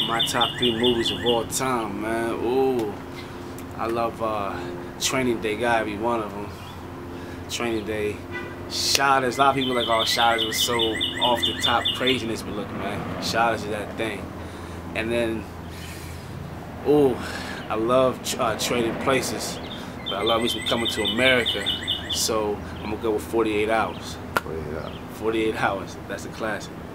My top 3 movies of all time, man. Ooh, I love Training Day. Gotta be one of them. Training Day. Shotters. A lot of people like, oh, Shotters was so off the top craziness, but look, man, Shotters is that thing. And then, ooh, I love Trading Places, but I love me Coming to America. So I'm gonna go with 48 Hours. 48 Hours. 48 Hours. That's a classic.